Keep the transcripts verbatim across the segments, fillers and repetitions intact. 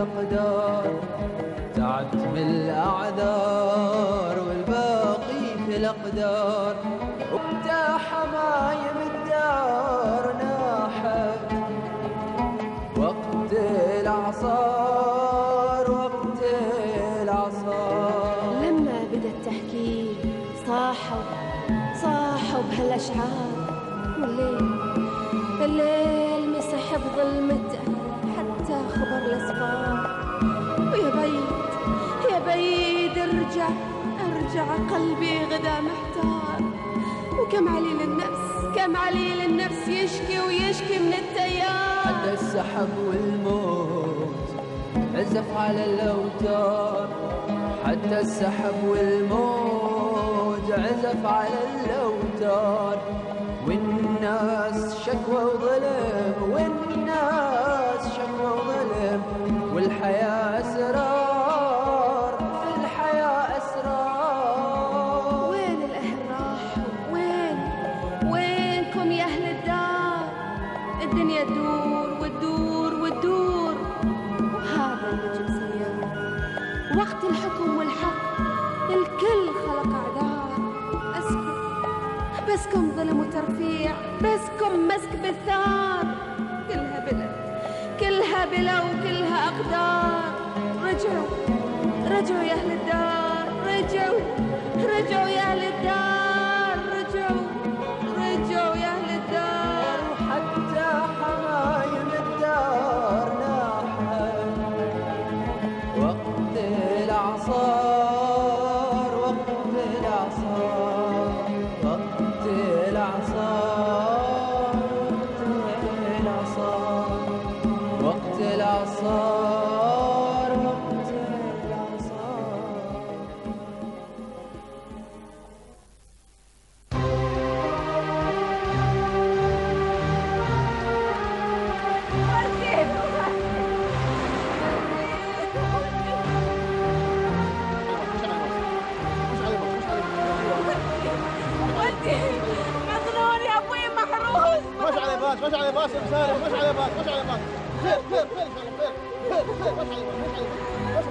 الأقدار، تعتم الأعذار والباقي في الأقدار، وانت حمايم الدار ناحت وقت الأعصار وقت الأعصار. لما بدا التحكيم صاحوا صاحوا بهالأشعار، والليل الليل مسح بظلمته حتى خبر الأسفار. ويا بعيد يا بعيد ارجع ارجع قلبي غدا محتار، وكم عليل النفس كم عليل النفس يشكي ويشكي من التيار. حتى السحب والموت عزف على الأوتار، حتى السحب والموت عزف على الأوتار، والناس شكوى وظلم والناس شكوى وظلم، والحياة أسرار في الحياة أسرار. وين الأهل راحوا وين وينكم يا أهل الدار؟ الدنيا تدور وتدور وتدور، وهذا النجم سيار. وقت الحكم والحق الكل خلق أعذار، أسكم بسكم ظلم وترفيع، بسكم مسك بالثار. كلها بلا كلها بلا وكلها أقدار. رجعوا رجعوا يا أهل الدار، رجعوا رجعوا يا أهل الدار، رجعوا رجعوا يا أهل الدار. وحتى حمايم الدار ناحت وقت الأعصار وقت الأعصار وقت الأعصار وقت الأعصار وقت الأعصار وقت الأعصار. مجنون يا ابوي محروس. مش على باس مش على باس يا سالم، مش على باس مش على باس. خير خير خير خير خير خير مش على باس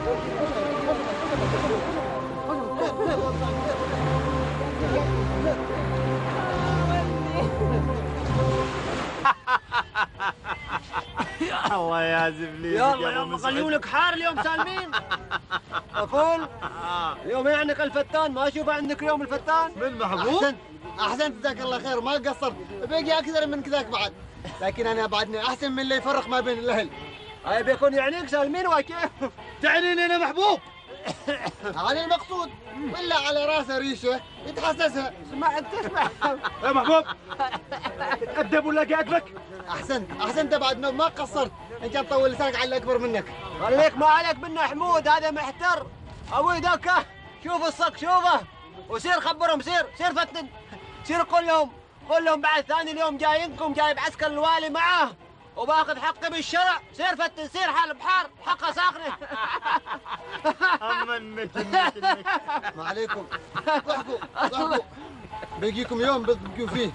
الله يا زبلي. يلا يلا خليونك حار اليوم سالمين. اقول اليوم يعنق الفتان، ما اشوف عندك اليوم الفتان. من محبوب؟ احسنت احسنت جزاك الله خير، ما قصرت، باقي اكثر من كذاك بعد، لكن انا بعدني احسن من اللي يفرق ما بين الاهل. هاي بيكون يعنيك سالمين وكيف؟ تعنيني انا محبوب؟ على المقصود ولا على راسه ريشه يتحسسها. اسمع انت اسمع يا محبوب تأدب ولا قاعدك؟ احسنت احسنت بعد ما قصرت، ان كان طول لسانك على الاكبر منك. خليك ما عليك منه حمود، هذا محتر ابوي ذاك. شوف الصك شوفه، وسير خبرهم، سير سير فتن، سير قول لهم قول لهم بعد ثاني اليوم جايينكم، جايب عسكر الوالي معاه وباخذ حقي بالشرع. سير فتن سير حال بحار حقه ساخنه. منك منك منك. ما عليكم ضحكوا ضحكوا، باقيكم يوم بتبقوا فيه.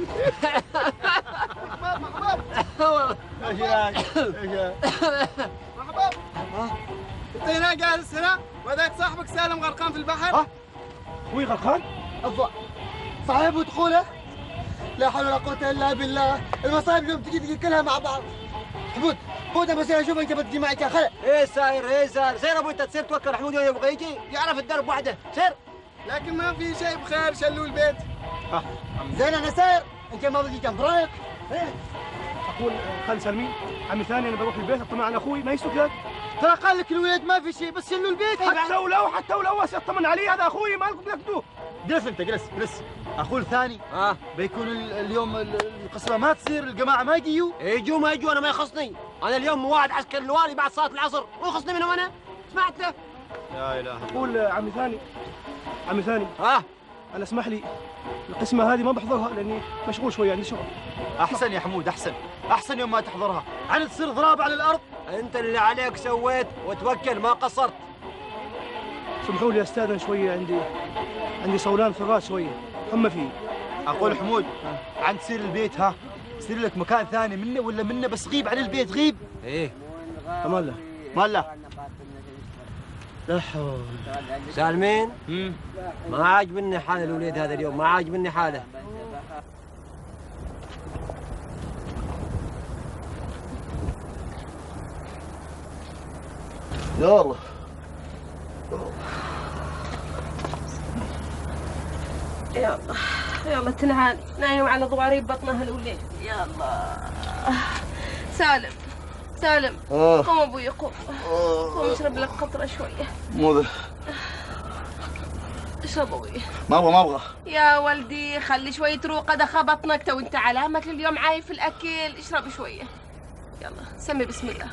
محبوب ايش رايك؟ ايش محبوب انت هنا جالس هنا وذاك صاحبك سالم غرقان في البحر. ها؟ اخوي غرقان؟ الضوء صحيح ودخوله؟ لا حول ولا قوة إلا بالله، المصايب اليوم تجي تجي كلها مع بعض. حمود حمود ابى اسير اشوف انت بتجي معك يا خلق. ايه ساير ايه ساير سير ابوي انت تسير توكل حمود يوم يبغى يجي يعرف الدرب وحده. سير. لكن ما في شيء بخير، شلوا البيت. ها زين انا ساير، انت ما بدي جنب رايك؟ ايه اقول خل سالمين عمي ثاني، انا بروح البيت اطمن على اخوي ما يسوق ذاك. ترى قال لك الولد ما في شيء، بس شلوا البيت. حتى ولو حتى ولو اطمن عليه، هذا اخوي ما لكم تاخذوه. جلس انت جلس جلس. اخوه الثاني اه بيكون ال- اليوم ال- القسمه ما تصير، الجماعه ما يجيوا. يجوا ما يجوا انا ما يخصني، انا اليوم مواعد عسكر الوالي بعد صلاه العصر، مو يخصني منهم انا. سمعت له؟ لا اله. اقول عمي ثاني عمي ثاني ها انا اسمح لي القسمه هذه ما بحضرها لاني مشغول شويه عندي شغل. احسن يا حمود احسن احسن يوم ما تحضرها، عن تصير ضراب على الارض. انت اللي عليك سويت وتوكل ما قصرت. سمحوا لي استاذن شويه، عندي عندي صولان في الراس شويه، حمى فيه. اقول حمود عن تصير البيت، ها تصير لك مكان ثاني منه ولا منه، بس غيب عن البيت غيب. ايه امان الله. ماله؟ لا حول. سالمين؟ ما عاجبني حال الوليد هذا اليوم، ما عاجبني حاله. يلا يلا يلا تنهان نايم على ضواري بطنها الوليد. يلا سالم سالم آه. قوم ابوي قوم قوم اشرب لك قطره شويه. مو ذا. اشرب ابوي. ما ابغى ما ابغى. يا ولدي خلي شويه روقه دخل بطنك تو انت علامك اليوم عايف الاكل. اشرب شويه. يلا سمي بسم الله.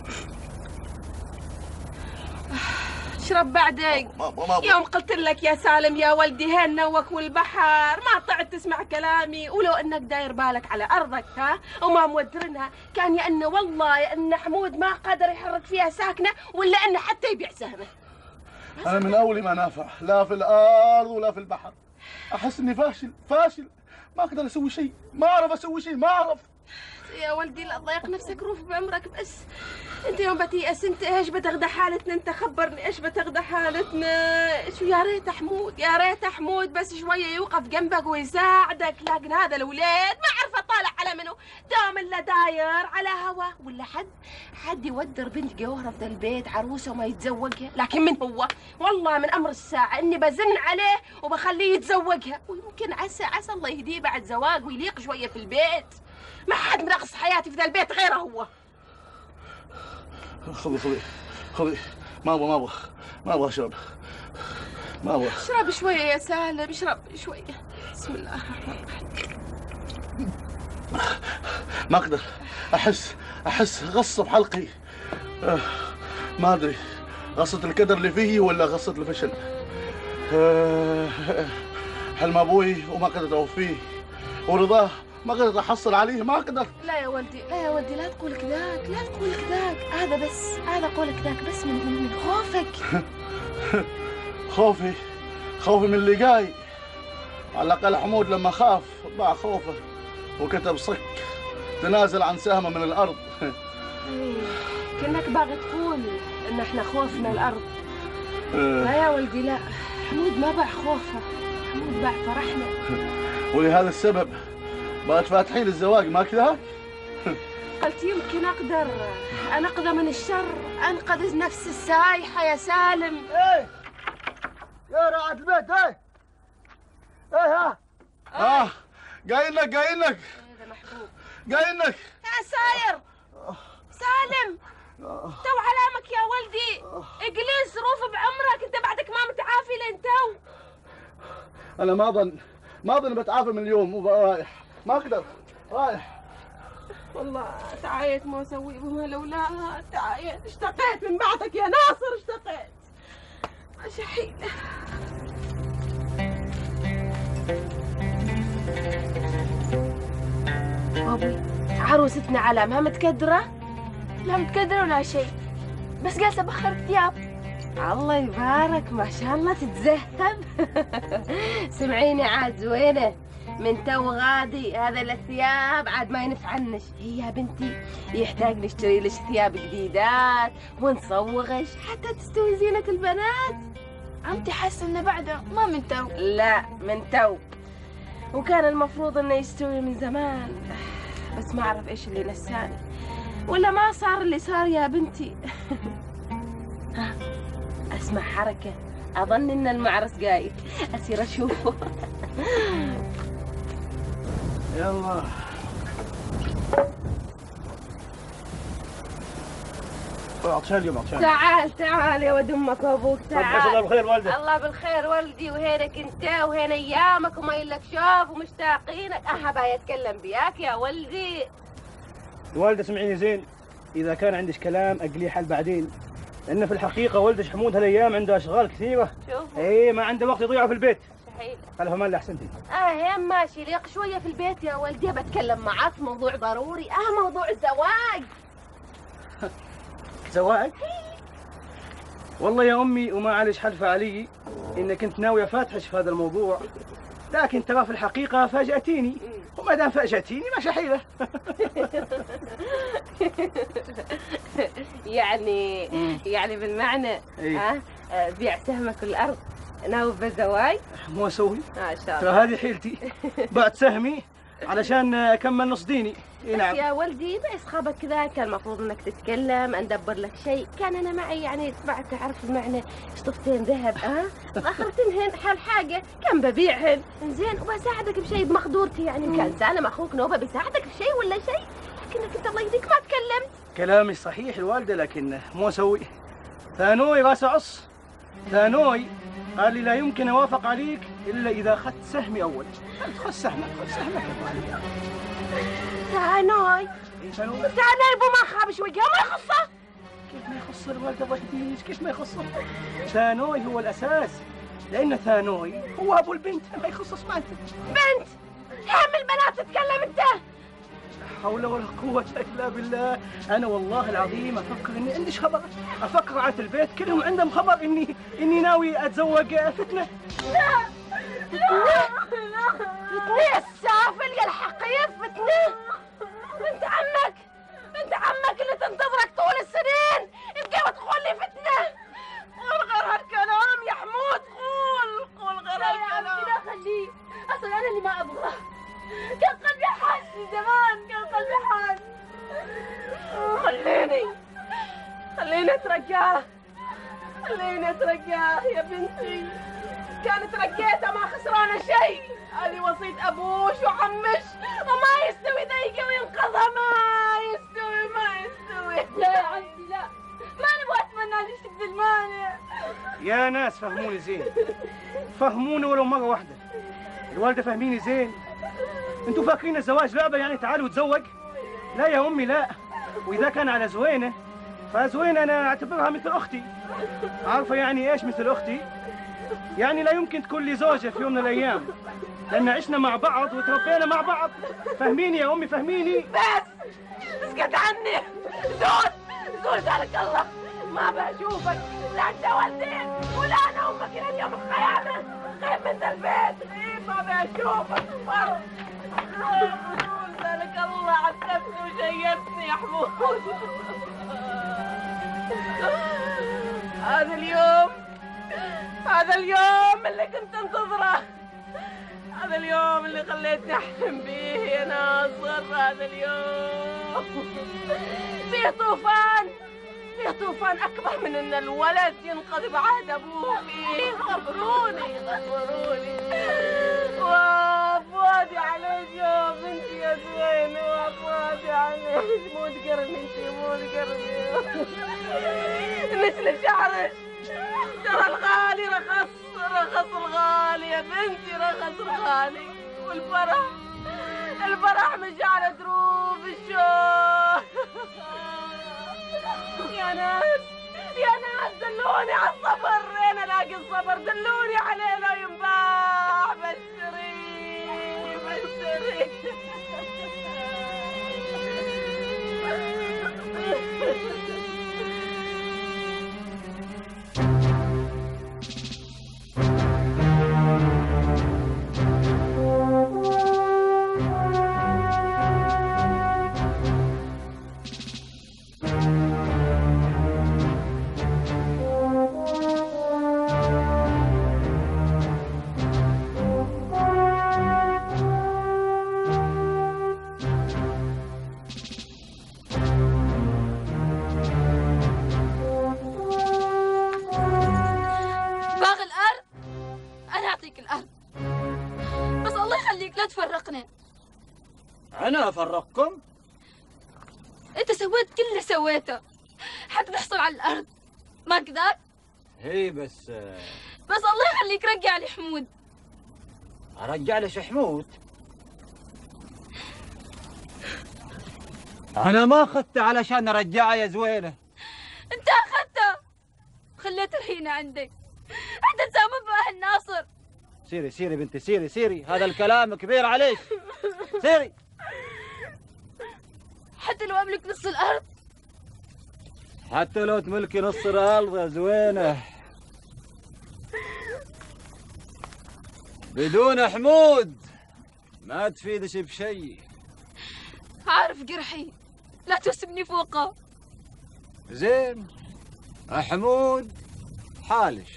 اشرب بعدين. ما ابغى ما ابغى. يوم قلت لك يا سالم يا ولدي هين نوك والبحر ما طعت تسمع كلامي. ولو انك داير بالك على ارضك ها وما مودرنها كان يا انه والله يا ان حمود ما قدر يحرك فيها ساكنه ولا انه حتى يبيع سهمه. انا من اولي ما نافع لا في الارض ولا في البحر. احس اني فاشل فاشل ما اقدر اسوي شيء ما اعرف اسوي شيء ما اعرف. يا ولدي لا تضيق نفسك روف بعمرك بس. انت يوم بتيأس انت ايش بتغدى حالتنا انت خبرني ايش بتغدى حالتنا. شو يا ريت حمود يا ريت حمود بس شويه يوقف جنبك ويساعدك. لكن هذا الوليد ما عرف اطالع على منه دام الا داير على هوا ولا حد حد يودر بنت جوهره في البيت عروسه وما يتزوجها. لكن من هو والله من امر الساعه اني بزن عليه وبخليه يتزوجها ويمكن عسى عسى الله يهديه بعد زواج ويليق شويه في البيت. ما حد منغص حياتي في ذا البيت غيره هو. خذي خذي خذي ما ابغى ما ابغى ما ابغى اشرب ما ابغى. اشرب شويه يا سالم اشرب شويه. بسم الله الرحمن الرحيم. ما اقدر احس احس غصه بحلقي. آه، ما ادري غصه الكدر اللي فيه ولا غصه الفشل. آه، حلم ابوي وما قدرت اوفيه ورضاه ما قدرت احصل عليه ما اقدر. لا يا ولدي لا يا ولدي لا تقول كذاك لا تقول كذاك. هذا بس هذا قولك ذاك بس من من خوفك. خوفي خوفي من اللي جاي. على الاقل حمود لما خاف باع خوفه وكتب صك تنازل عن سهمه من الارض. كأنك باغي تقول ان احنا خوفنا الارض. آه. لا يا ولدي لا حمود ما باع خوفه حمود باع فرحنا. ولهذا السبب بقت فاتحين الزواج ما كذا؟ قلت يمكن اقدر انقذ من الشر انقذ نفس السايحه يا سالم. ايه يا راعة البيت ايه ايه ها اه جايين لك جايين لك هذا محبوب. جايين لك. يا ساير سالم تو علامك يا ولدي. اجلس روف بعمرك انت بعدك ما متعافي لين تو. انا ما اظن ما اظن بتعافى من اليوم ورايح ما اقدر رايح. والله تعايت ما اسوي بهم لولاها تعايت اشتقيت من بعدك يا ناصر اشتقيت. شحيح ابوي عروستنا علامها متكدره؟ لا متكدره ولا شيء بس جالسه بخر ثياب. الله يبارك ما شاء الله تتزهب. سمعيني عاد زوينه من تو غادي هذا الثياب عاد ما ينفعنش. هي يا بنتي يحتاج نشتري لك ثياب جديدات ونصوغش حتى تستوي زينة البنات. عم تحس انه بعده ما من تو؟ لا من تو وكان المفروض انه يستوي من زمان بس ما اعرف ايش اللي نساني ولا ما صار اللي صار يا بنتي. ها اسمع حركة اظن ان المعرس قايد اسير اشوفه. يلا عطشان اليوم عطشان. تعال تعال يا ود امك وابوك تعال. الله بالخير والدة. الله بالخير ولدي وهينك انت وهين ايامك وما يلك شوف ومشتاقينك. احب يتكلم بياك يا ولدي. والدة سمعيني زين اذا كان عندك كلام اقليه حل بعدين لان في الحقيقة والدك حمود هالايام عنده اشغال كثيرة. شوف ايه ما عنده وقت يضيعه في البيت. صحيح. خلها مال احسنتي. اه يا ماشي ليق شوية في البيت يا ولدي بتكلم معاك في موضوع ضروري. اه موضوع الزواج. زواج؟ والله يا امي وما عليش حلفة علي انك كنت ناوية فاتحش في هذا الموضوع لكن ترى في الحقيقة فاجأتيني وما دام فاجأتيني ماشي حيلة. يعني يعني بالمعنى إيه؟ ها بيع سهمك الارض ناوي بالزواج؟ مو اسوي؟ ما شاء ترى الله. هذه حيلتي، بعت سهمي علشان اكمل نص ديني. بس نعم يا ولدي ما يصخبك كذا، كان المفروض انك تتكلم ندبر لك شيء، كان انا معي يعني بعد تعرف المعنى شطفتين ذهب ها اخرتنهن حال حاجه كان ببيعهن زين وبساعدك بشيء بمقدورتي، يعني كان سالم اخوك نوبه بيساعدك بشيء ولا شيء، لكنك انت الله يهديك ما تكلمت. كلامي صحيح الوالدة، لكن مو اسوي. ثانوي راس عص، ثانوي قال لي لا يمكن اوافق عليك الا اذا اخذت سهمي اول. قلت خذ سهمك خذ سهمك يا والدي. ثانوي ثانوي ثانوي ابو ما خاب شويه ما يخصه. كيف ما يخص الوالدة الله يهديك؟ كيف ما يخصه؟ ثانوي هو الاساس، لان ثانوي هو ابو البنت، ما يخص اسمعت. بنت هم البنات تتكلم انت. لا حول ولا قوة الا بالله، انا والله العظيم افكر اني عنديش خبر، افكر عاد البيت كلهم عندهم خبر اني اني ناوي اتزوج فتنة. لا لا فتنة السافل يا الحقير فتنة. بنت عمك بنت عمك اللي تنتظرك طول السنين يبقى تقول لي فتنة. قول غير هالكلام يا حمود، قول قول غير هالكلام. كذا خليه، اصلا انا اللي ما ابغاه، كان قلبي حاس من زمان، كان قلبي حاس. خليني خليني اترجاه خليني اترجاه يا بنتي، كانت رجيتها ما خسرانه شيء، هذه وصية ابوش وعمش وما يستوي ذيقه وينقذها، ما يستوي ما يستوي. لا يا عمتي لا، ما نبغى اتمنى لي شد المانع. يا ناس فهموني زين، فهموني ولو مرة واحدة. الوالدة فهميني زين، انتوا فاكرين الزواج لعبة يعني تعالوا تزوج؟ لا يا امي لا، واذا كان على زوينة فزوينة انا اعتبرها مثل اختي. عارفة يعني ايش مثل اختي؟ يعني لا يمكن تكون لي زوجة في يوم من الايام، لان عشنا مع بعض وتربينا مع بعض. فهميني يا امي فهميني. بس اسكت عني، زول زول ذلك الله، ما بشوفك لا انت والدين ولا انا امك الى اليوم القيامه. غيب من البيت، غيب ما بشوفك مر. زول ذلك الله عذبتني وشيبتني يا حمود. هذا اليوم هذا اليوم اللي كنت انتظره، هذا اليوم اللي خليتني احلم به يا ناصر. هذا اليوم فيه طوفان، فيه طوفان اكبر من ان الولد ينقضي بعهد ابوه فيه. غفروني غفروني وافوادي عليك يا بنتي يا زوين، وافوادي عليك. مو تقرني انتي مو تقرني مثل شعرك. ترى الغالي رخص رخص الغالي يا بنتي، رخص الغالي. والفرح الفرح مش على دروب الشوق. يا ناس يا ناس دلوني على الصبر، وين الاقي الصبر؟ دلوني عليه لا ينباع. بشري بشري أنا أفرقكم؟ أنت سويت كل اللي سويته حتى تحصل على الأرض، ما كذاك؟ هي بس بس الله يخليك رجع لي حمود. أرجع لي حمود؟ أنا ما أخذته علشان أرجعه يا زوينة. أنت أخذته، خليت الحين عندك حتى تساوم بأهل ناصر. سيري سيري بنتي سيري سيري، هذا الكلام كبير عليك. سيري. حتى لو أملك نص الأرض؟ حتى لو تملكي نص الأرض يا زوينة بدون حمود ما تفيدش بشيء. عارف جرحي، لا تسبني فوقه. زين، حمود حالش.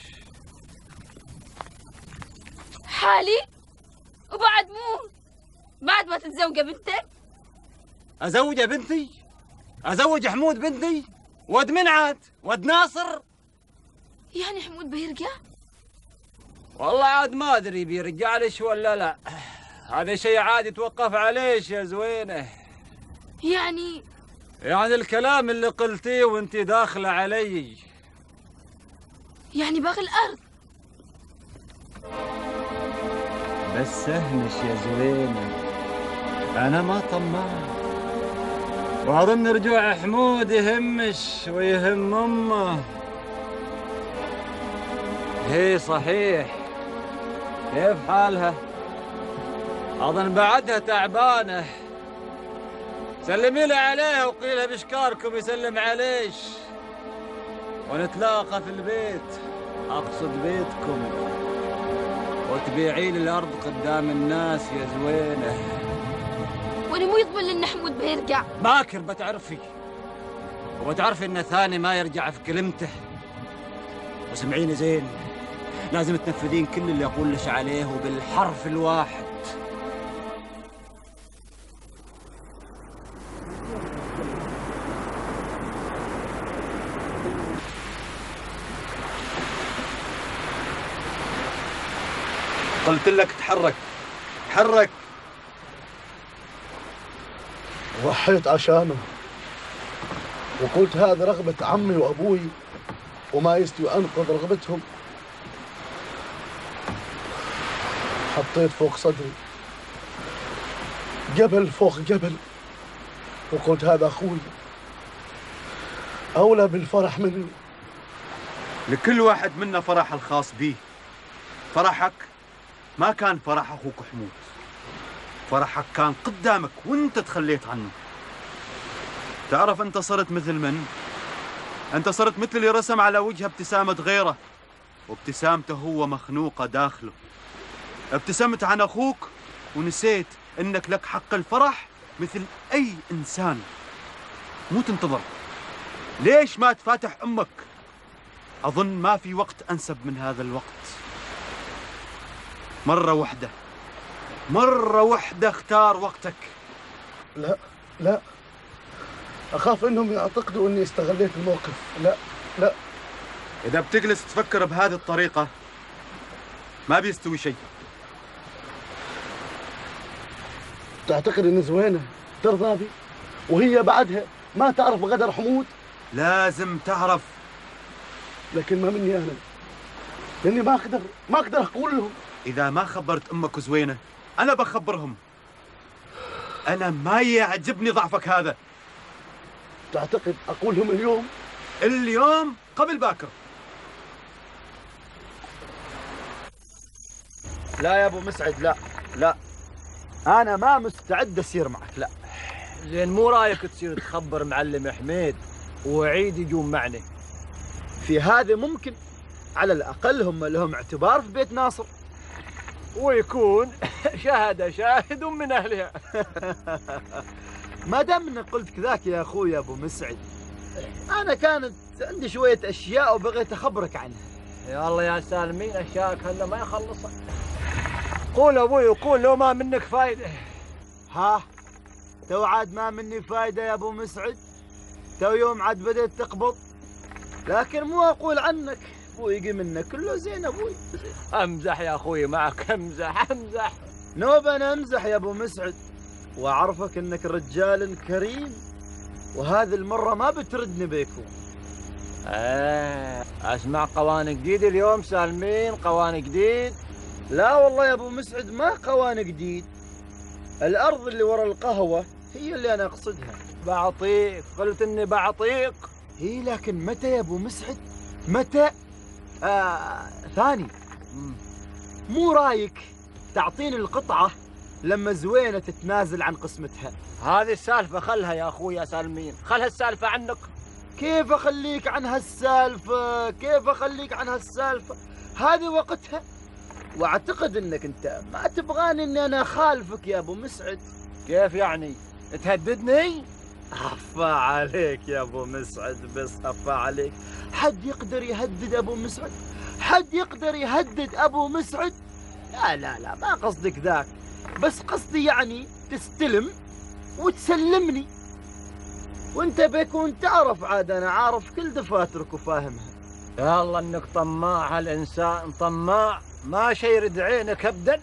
حالي؟ وبعد مو بعد ما تتزوج بنتك؟ أزوج بنتي؟ أزوج حمود بنتي؟ ود من عاد؟ ود ناصر؟ يعني حمود بيرجع؟ والله عاد ما أدري بيرجع ليش ولا لا. هذا شيء عادي يتوقف عليش يا زوينة. يعني يعني الكلام اللي قلتيه وانت داخلة علي. يعني باغي الأرض؟ بس اهمش يا زوينة، أنا ما طماع. وأظن رجوع حمود يهمش ويهم أمه. هي صحيح، كيف حالها؟ أظن بعدها تعبانة. سلمي لي عليها وقيلها بشكاركم يسلم عليش، ونتلاقى في البيت، أقصد بيتكم، وتبيعي لي الأرض قدام الناس يا زوينة. وانا مو يضمن لنا حمود بيرجع. باكر بتعرفي، وبتعرفي إن ثاني ما يرجع في كلمته. وسمعيني زين، لازم تنفذين كل اللي أقول لش عليه وبالحرف الواحد. قلت لك تحرك، تحرك. ضحيت عشانه، وقلت هذا رغبة عمي وأبوي وما يستوي أنقذ رغبتهم. حطيت فوق صدري جبل فوق جبل، وقلت هذا أخوي أولى بالفرح مني. لكل واحد منا فرح الخاص به. فرحك ما كان فرح أخوك حمود، فرحك كان قدامك وانت تخليت عنه. تعرف انت صرت مثل من؟ انت صرت مثل اللي رسم على وجهه ابتسامة غيره، وابتسامته هو مخنوقة داخله. ابتسمت عن أخوك ونسيت انك لك حق الفرح مثل أي إنسان. مو تنتظر، ليش ما تفاتح أمك؟ أظن ما في وقت أنسب من هذا الوقت. مرة واحدة، مرة واحدة اختار وقتك. لا لا، أخاف إنهم يعتقدوا إني استغليت الموقف. لا لا، إذا بتجلس تفكر بهذه الطريقة ما بيستوي شيء. تعتقد إن زوينة ترضى بي وهي بعدها ما تعرف بغدر حمود؟ لازم تعرف. لكن ما مني أنا، لأني ما أقدر ما أقدر أقول لهم. إذا ما خبرت أمك وزوينة أنا بخبرهم. أنا ما يعجبني ضعفك هذا. تعتقد أقول لهم اليوم؟ اليوم قبل باكر. لا يا أبو مسعد، لا لا، أنا ما مستعد أسير معك. لا زين، مو رايك تصير تخبر معلم حميد وعيد يجون معنا؟ في هذا ممكن على الأقل هم لهم اعتبار في بيت ناصر، ويكون شهد شاهد من أهلها. ما دام انك قلت كذاك يا أخوي أبو مسعد، أنا كانت عندي شوية أشياء وبغيت أخبرك عنها. يا الله يا سالمين، أشياءك هلا ما يخلصك. قول أبوي وقول، لو ما منك فايدة. ها، تو عاد ما مني فايدة يا أبو مسعد؟ تو يوم عاد بدأت تقبض؟ لكن مو أقول عنك بويقي منك كله زين أبوي. أمزح يا أخوي معك، أمزح أمزح. نوب أنا أمزح يا أبو مسعد، وأعرفك أنك رجال كريم، وهذه المرة ما بتردني بيكون. آه، أسمع قوانين جديد اليوم سالمين، قوانين جديد. لا والله يا أبو مسعد، ما قوانين جديد. الأرض اللي ورا القهوة هي اللي أنا أقصدها. بعطيك، قلت إني بعطيك. هي لكن متى يا أبو مسعد؟ متى؟ آه ثاني، مو رايك تعطيني القطعة لما زوينة تتنازل عن قسمتها؟ هذه السالفة خلها يا أخوي يا سالمين، خلها السالفة عنك. كيف أخليك عن هالسالفة؟ كيف أخليك عن هالسالفة؟ هذه وقتها. واعتقد انك انت ما تبغاني اني انا اخالفك يا ابو مسعد. كيف يعني؟ تهددني؟ أخفى عليك يا ابو مسعد، بس أخفى عليك. حد يقدر يهدد ابو مسعد؟ حد يقدر يهدد ابو مسعد؟ لا لا لا، ما قصدك ذاك، بس قصدي يعني تستلم وتسلمني، وانت بيكون تعرف عاد انا عارف كل دفاترك وفاهمها. يا الله انك طماع، هالانسان طماع ما شي يرد عينك ابدا.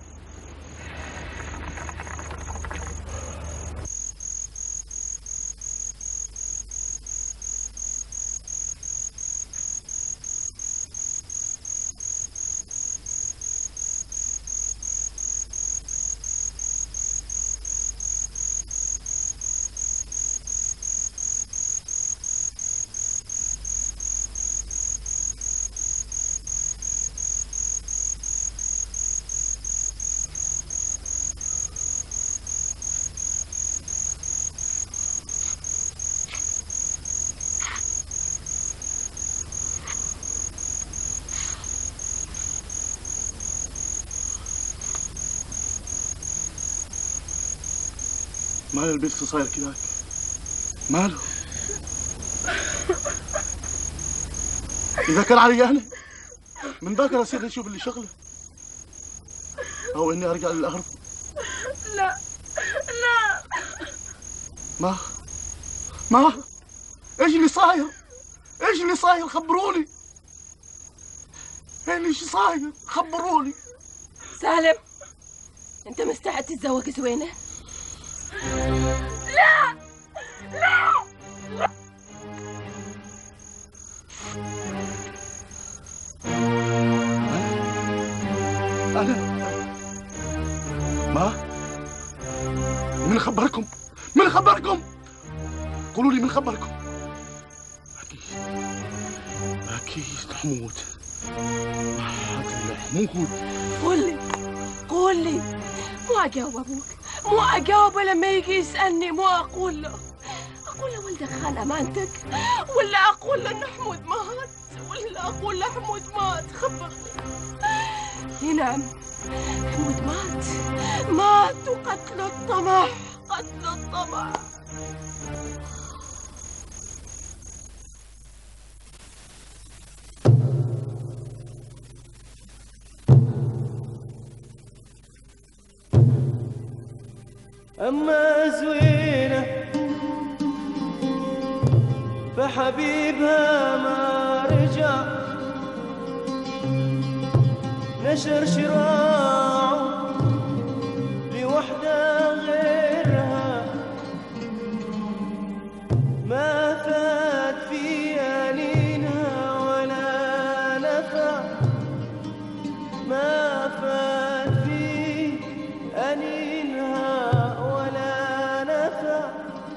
ماله البنت صاير كذاك؟ ماله؟ إذا كان علي أنا من باكر أصير أشوف اللي شغله، أو إني أرجع للأرض. لا لا ما ما إيش اللي صاير؟ إيش اللي صاير؟ خبروني. إيش صاير؟ خبروني. سالم، أنت مستعد تتزوج زوينة؟ لا لا لا. أنا ما من خبركم؟ من خبركم؟ قولوا لي من خبركم؟ أكيد أكيد حمود. حمود قول لي قول لي، مو أجاوب أبوك، مو أجاوبه لما يجي يسألني، مو أقول له أقول له ولدك خان أمانتك، ولا أقول له إن حمود مات، ولا أقول له حمود مات؟ خبرني. نعم، حمود مات مات وقتل الطمع، قتل الطمع. أما زوينة فحبيبها ما رجع، نشر شراعه لوحدة غيرها، ما فات في أنينها ولا نفع، ما فات في أنينها ولا نفع.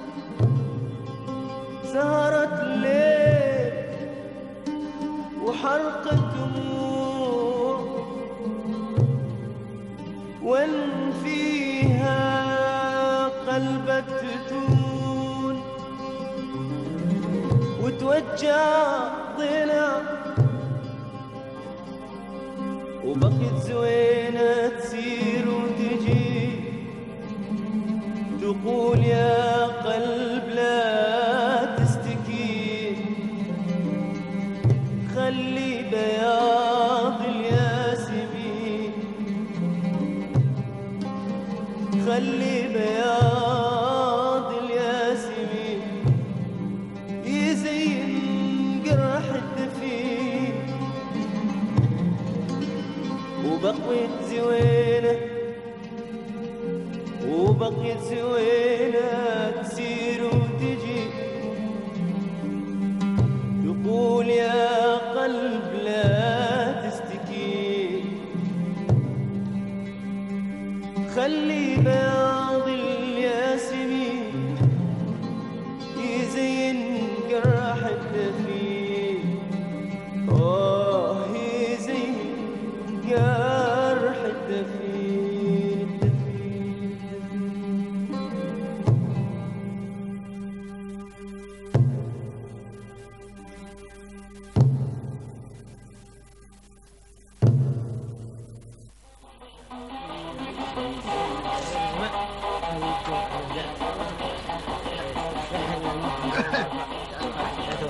سهرت الليل وحرقت دموع، وان فيها قلبت تون، وتوجع ضلع، وبقيت زوينة تسير وتجي، تقول يا قلب لا تستكي، خلي بياض الياسمين، خلي بياض الياسمين يزين جرح الدفين. وبقيت زوينة وبقيت زوينة تسير وتجي، تقول يا قلب لا تستكي، خلي بياض الياسمين يزين جرح الدفين. آه يزين جرح الدفين.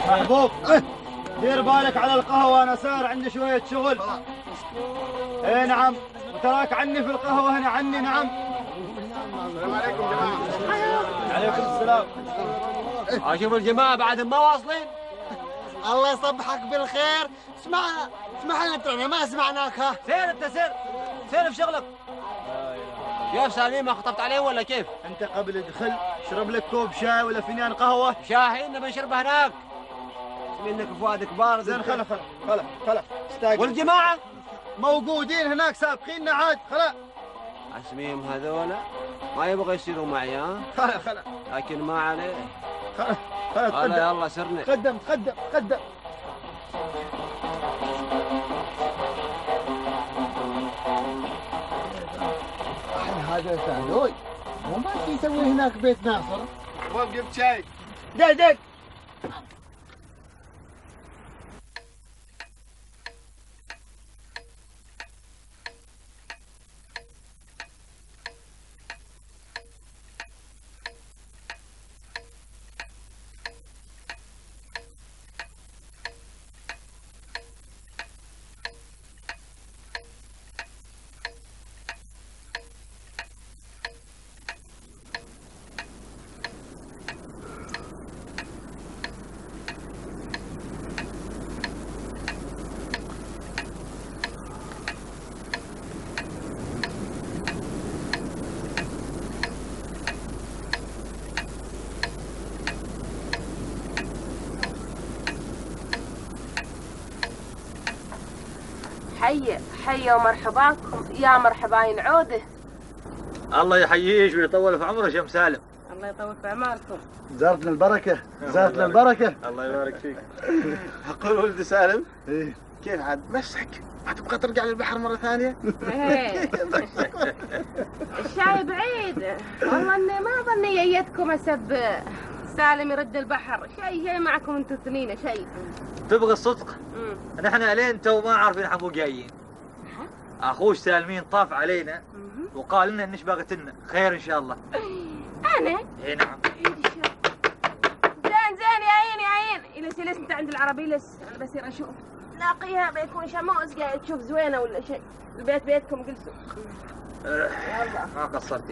محبوب دير بالك على القهوة، أنا صار عندي شوية شغل. إيه نعم، وتراك عني في القهوة هنا عني. نعم. السلام عليكم جماعة. عليكم السلام. أشوف الجماعة بعد ما واصلين. الله يصبحك بالخير. اسمع اسمح لنا ترى ما سمعناك. ها سير أنت سير سير في شغلك. كيف سالمين ما خطبت عليه ولا كيف؟ أنت قبل دخل شرب لك كوب شاي ولا فنجان قهوة. شاهين نبي نشربه هناك. منك فؤادك بارد. زين خلا خلا خلا خلا استاجر. والجماعة موجودين هناك سابقيننا عاد. خلا اسميهم هذولا ما يبغى يصيروا معي. ها خلا خلا لكن ما عليه. خلا خلا خلا تقدم يلا سرني. تقدم تقدم تقدم. هذا ثانوي وما في يسوي هناك بيت ناصر. شباب جبت شاي. دق دق. حي حي ومرحباكم يا مرحباين عوده. الله يحييك ويطول في عمرك يا ام سالم. الله يطول في اعماركم. زارتنا البركة زارتنا البركة. الله يبارك فيك. أقول ولد سالم إيه كيف عاد مسك؟ ما تبغى ترجع للبحر مرة ثانية؟ إيه. الشاي بعيد والله اني ما ظني جيتكم اسب سالم يرد البحر. شيء شيء معكم انتم اثنين شيء. تبغى الصدق؟ نحن الين تو ما عارفين حبو جايين. اخوش سالمين طاف علينا وقال لنا انش باغتنا خير ان شاء الله. انا؟ اي نعم. زين زين يا عين يا عين. الى جلست انت عند العربيلس انا بصير اشوف لاقيها بيكون شموس قاعد تشوف زوينه ولا شيء. البيت بيتكم جلسوا. يلا ما قصرتي.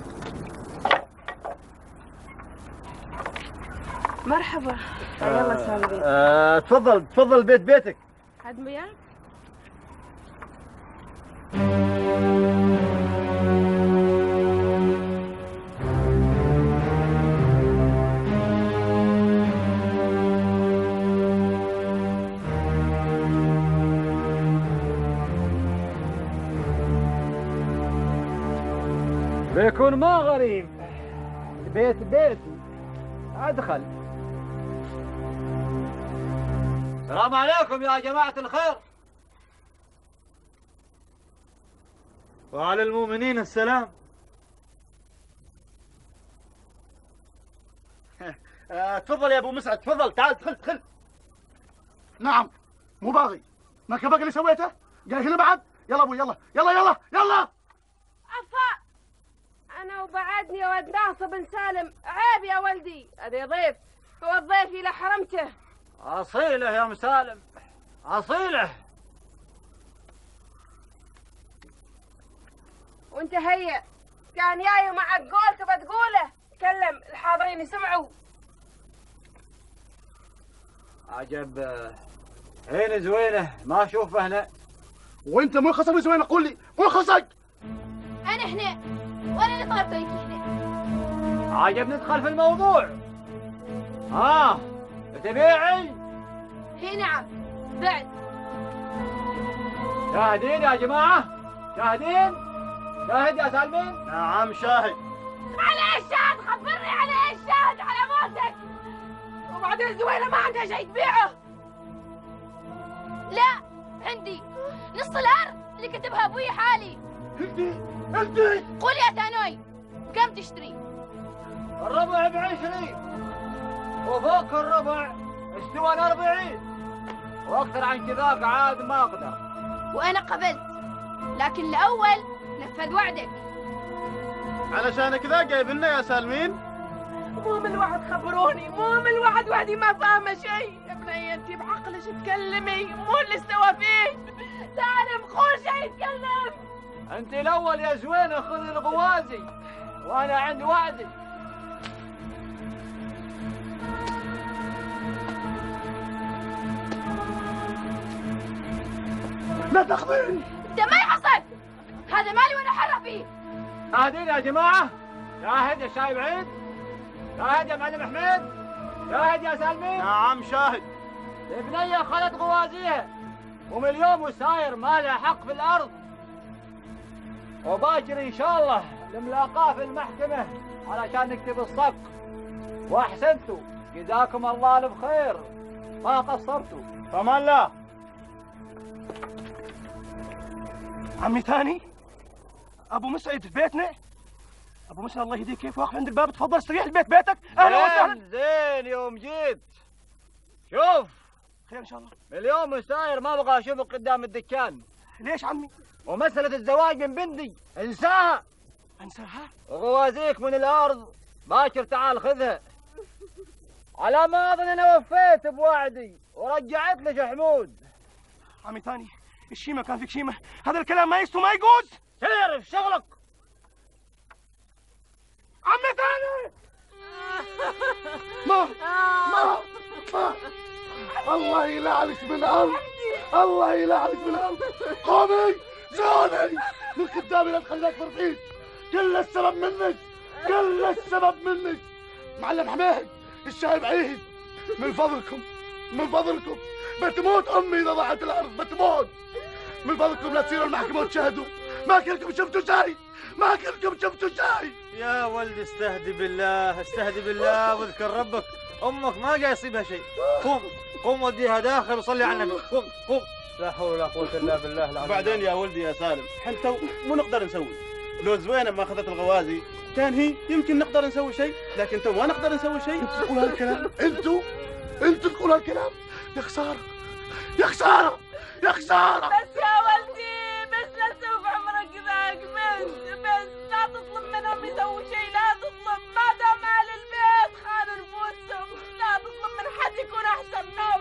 مرحبا. يلا سالمين. آه، تفضل تفضل بيت بيتك. خدمة وياك؟ بيكون ما غريب. بيت بيتي. ادخل. السلام عليكم يا جماعة الخير. وعلى المؤمنين السلام. آه، تفضل يا ابو مسعد تفضل تعال ادخل ادخل. نعم مو باغي. ما كفاك اللي سويته؟ قال هنا بعد؟ يلا ابوي يلا يلا يلا يلا. عفا انا وبعدني يا ولد ناصر بن سالم. عيب يا ولدي هذا ضيف. هو الضيف الى حرمته. أصيلة يا ام سالم أصيلة. وانت هيا كان جاي معك قول تبى تقوله. تكلم الحاضرين يسمعوا. عجب عين زوينة ما أشوفه هنا. وانت مو خصم زوين قول لي مو خصك. أنا هنا وأنا اللي طلبت وياك هنا. عجب ندخل في الموضوع. آه تبيعي؟ هي نعم بعد. شاهدين يا جماعة؟ شاهدين؟ شاهد يا سالمين؟ نعم شاهد. على ايش شاهد؟ خبرني على ايش شاهد على موتك. وبعدين زوينة ما عندها شيء تبيعه. لا عندي نص الأرض اللي كتبها أبوي حالي. انتي انتي قول يا ثانوي كم تشتري؟ الربع بعشرين وفوق الربع استوى أربعين وأكثر عن كذاك عاد ما أقدر. وأنا قبلت لكن الأول نفذ وعدك. علشان كذا جايب لنا يا سالمين. مو من الواحد خبروني، مو من الواحد وحدي ما فاهمه شيء. يا بني انت بعقلش تكلمي، مو اللي استوى فيه. تعرف خوشه يتكلم. انت الاول يا زوينه خذي الغوازي وانا عند وعدي. لا تاخذيني. ده ما يحصل، هذا مالي وانا حرة فيه. شاهدين يا جماعه؟ شاهد يا شايب عيد؟ شاهد يا معلم حميد؟ شاهد يا سالمين؟ نعم شاهد. البنيه خلت غوازيها ومن اليوم وساير ما لها حق في الارض، وباكر ان شاء الله نلاقاه في المحكمه علشان نكتب الصك. واحسنتوا، جزاكم الله الف خير، ما قصرتوا. فمان الله. عمي ثاني ابو مسعد في بيتنا. ابو مسعد الله يهديك كيف واقف عند الباب. تفضل استريح البيت بيتك. اهلا وسهلا. زين يوم جيت. شوف خير ان شاء الله. من اليوم وساير ما ابغى اشوفك قدام الدكان. ليش عمي؟ ومسألة الزواج من بنتي انساها. انساها؟ وغوازيك من الارض باكر تعال خذها. على ما اظن انا وفيت بوعدي ورجعت لك حمود. عمي ثاني الشيمه كان فيك شيمه، هذا الكلام ما يستو ما يجوز. سير في شغلك. عمي ثاني ما ما ما الله يلعنك من الارض، الله يلعنك من الارض. قومي زوني من قدامي، لا تخليك فرحين. كل السبب منك، كل السبب منك. معلم حميد الشايب عيد، من فضلكم من فضلكم بتموت امي اذا ضاعت الارض، بتموت. من فضلكم لا تصيروا المحكمه وتشاهدوا. ما كلكم شفتوا شيء، ما كلكم شفتوا شيء. يا ولد استهدي بالله، استهدي بالله واذكر ربك. امك ما جاي يصيبها شيء. قوم قوم وديها داخل وصلي على النبي. قوم قوم. لا حول ولا قوه الا بالله العظيم. وبعدين يا ولدي يا سالم، حتى مو نقدر نسوي. لو زوينه ما اخذت الغوازي كان هي يمكن نقدر نسوي شيء، لكن تو ما نقدر نسوي شيء. انتوا تقولوا هالكلام، انتوا انتوا تقولوا هالكلام. يا خساره يا خساره يا خساره. بس يا ولدي، بس لا تسوي عمرك ذاك. بس بس لا تطلب منهم يسووا شيء، لا تطلب. ما دام اهل البيت خانوا نفوسهم، لا تطلب من حد يكون احسن منهم.